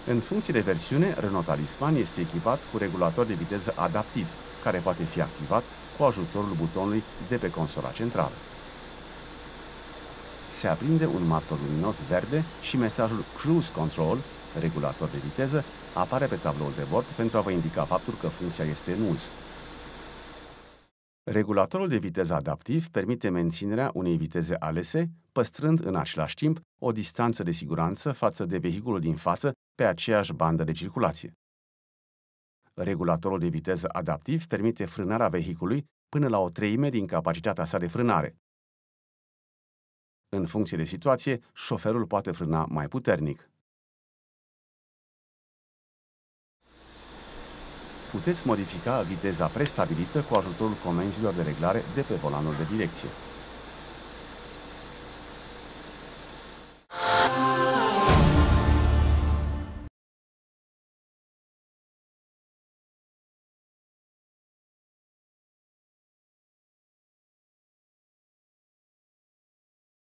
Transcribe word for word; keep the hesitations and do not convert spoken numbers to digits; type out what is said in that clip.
În funcție de versiune, Renault Talisman este echipat cu regulator de viteză adaptiv, care poate fi activat cu ajutorul butonului de pe consola centrală. Se aprinde un martor luminos verde și mesajul Cruise Control, regulator de viteză, apare pe tabloul de bord pentru a vă indica faptul că funcția este în uz. Regulatorul de viteză adaptiv permite menținerea unei viteze alese, păstrând în același timp o distanță de siguranță față de vehiculul din față pe aceeași bandă de circulație. Regulatorul de viteză adaptiv permite frânarea vehiculului până la o treime din capacitatea sa de frânare. În funcție de situație, șoferul poate frâna mai puternic. Puteți modifica viteza prestabilită cu ajutorul comenzilor de reglare de pe volanul de direcție.